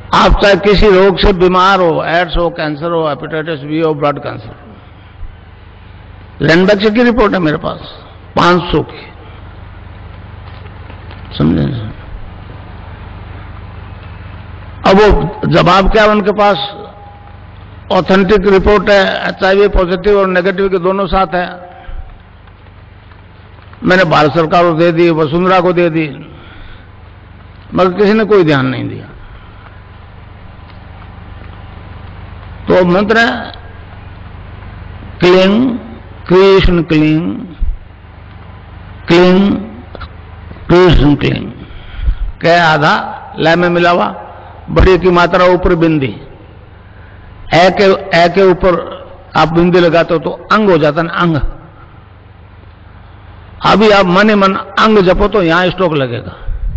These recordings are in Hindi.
आप चाहे किसी रोग से बीमार हो, एड्स हो, कैंसर हो, हेपेटाइटिस बी हो, ब्लड कैंसर, लैंडबैक्स की रिपोर्ट है मेरे पास 500 की, समझे। अब वो जवाब क्या, उनके पास ऑथेंटिक रिपोर्ट है, HIV पॉजिटिव और नेगेटिव के दोनों साथ है। मैंने भारत सरकार को दे दी, वसुंधरा को दे दी, मगर किसी ने कोई ध्यान नहीं दिया। तो मंत्र है clean creation clean, clean creation clean. क्या आधा लय में मिला हुआ, बड़ी की मात्रा ऊपर बिंदी, ए के ऊपर आप बिंदी लगाते हो तो अंग हो जाता है, अंग। अभी आप मन ही मन अंग जपो तो यहां स्ट्रोक लगेगा,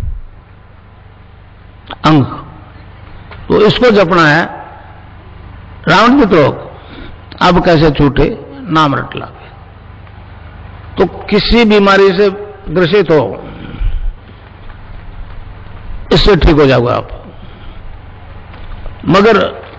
अंग। तो इसको जपना है, रावण मित्रोग अब कैसे छूटे नाम रट लागे। तो किसी बीमारी से ग्रसित हो, इससे ठीक हो जाओगे आप। मगर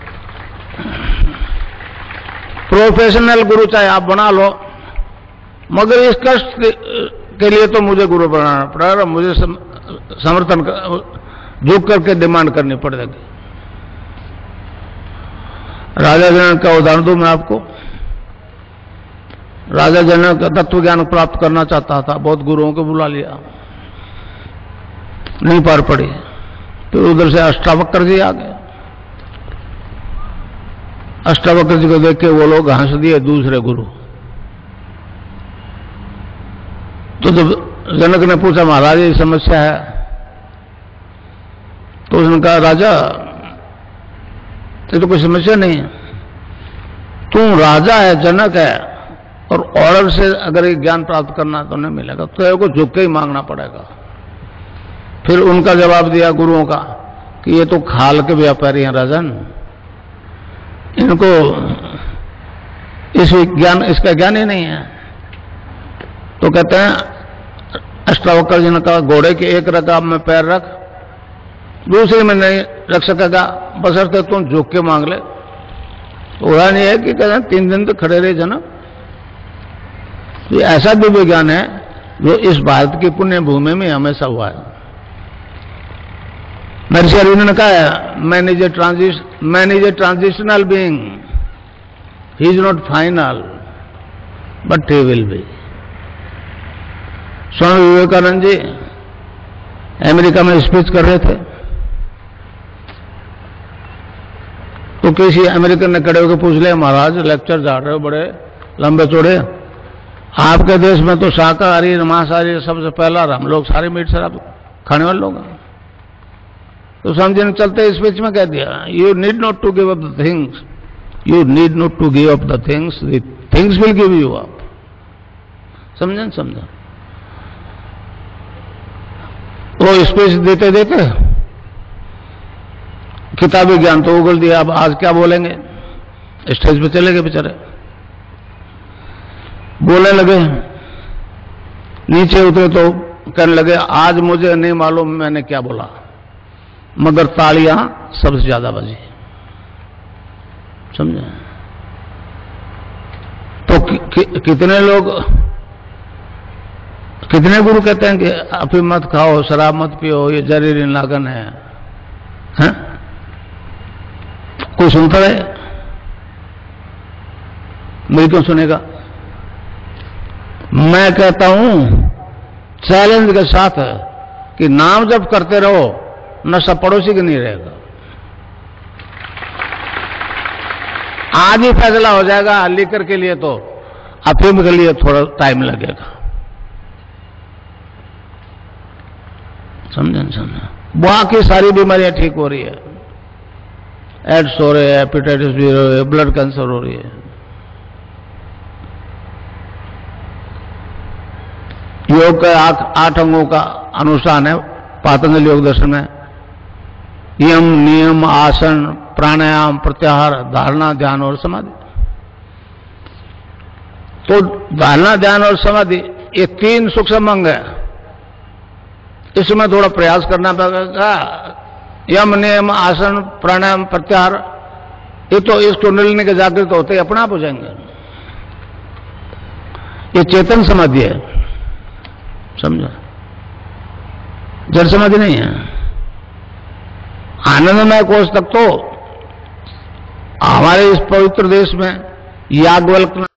प्रोफेशनल गुरु चाहे आप बना लो, मगर इस कष्ट के लिए तो मुझे गुरु बनाना पड़ेगा, मुझे समर्थन झुक करके डिमांड करनी पड़ेगी। राजा जनक का उदाहरण दूं मैं आपको। राजा जनक तत्व ज्ञान प्राप्त करना चाहता था, बहुत गुरुओं को बुला लिया, नहीं पार पड़ी। तो उधर से अष्टावक्र जी आ गए। अष्टावक्र जी को देख के वो लोग हंस दिए, दूसरे गुरु। तो जब जनक ने पूछा महाराज ये समस्या है, तो उसने कहा राजा ये तो कोई समस्या नहीं है, तू राजा है, जनक है, और ऑर्डर से अगर ये ज्ञान प्राप्त करना तो नहीं मिलेगा, तो को झुक के ही मांगना पड़ेगा। फिर उनका जवाब दिया गुरुओं का कि ये तो खाल के व्यापारी हैं राजन, इनको इसका ज्ञान ही नहीं है। तो कहते हैं अष्टावक्र जी ने कहा घोड़े के एक रकाब में पैर रख, दूसरे में नहीं रख सकेगा, बशर्ते तुम झुक के मांग ले। तो वह नहीं है कि कहते हैं 3 दिन तो खड़े रहे जनक। ये ऐसा दिव्य ज्ञान है जो इस भारत की पुण्य भूमि में हमेशा हुआ है। महर्षि अरविंद ने कहा man is a transitional being, he is not final but he will be. Swami Vivekananda ji America में स्पीच कर रहे थे, तो किसी अमेरिकन ने खड़े होकर पूछ लिया महाराज लेक्चर जा रहे हो बड़े लंबे चौड़े, आपके देश में तो शाकाहारी मांसाहारी सबसे पहला, हम लोग सारे मीट शराब खाने वाले लोग हैं। तो स्वामी जी ने चलते स्पीच में कह दिया you need not to give up the things, you need not to give up the things will give you up. समझे समझा। वो स्पीच देते देते किताबी ज्ञान तो उगल दिया, अब आज क्या बोलेंगे, स्टेज पे चले गए बेचारे, बोलने लगे। नीचे उतरे तो कहने लगे आज मुझे नहीं मालूम मैंने क्या बोला, मगर तालियां सबसे ज्यादा बजी। समझे। तो कितने लोग, कितने गुरु कहते हैं कि अफीम मत खाओ, शराब मत पियो, ये जहरीली नागन है, हैं? कोई सुनता है? मेरी क्यों सुनेगा? मैं कहता हूं चैलेंज के साथ कि नाम जप करते रहो, नशा पड़ोसी के नहीं रहेगा। आज ही फैसला हो जाएगा, लीकर के लिए तो, अफीम के लिए थोड़ा टाइम लगेगा। समझे समझे। बाकी सारी बीमारियां ठीक हो रही है, एड्स हो रहे हैं, हेपेटाइटिस भी हो रही है, ब्लड कैंसर हो रही है। योग के 8 अंगों का अनुष्ठान है पातंजलि योग दर्शन में। यम, नियम, आसन, प्राणायाम, प्रत्याहार, धारणा, ध्यान और समाधि। तो धारणा, ध्यान और समाधि ये 3 सूक्ष्म अंग है। इसमें थोड़ा प्रयास करना पड़ेगा यम नियम आसन प्राणायाम प्रत्याहार, ये तो इस कुंडलिनी के जागृत होते ही अपने आप हो जाएंगे। ये चेतन समाधि है, समझो, जड़ समाधि नहीं है। आनंदमय कोष तक तो हमारे इस पवित्र देश में याज्ञवल्क्य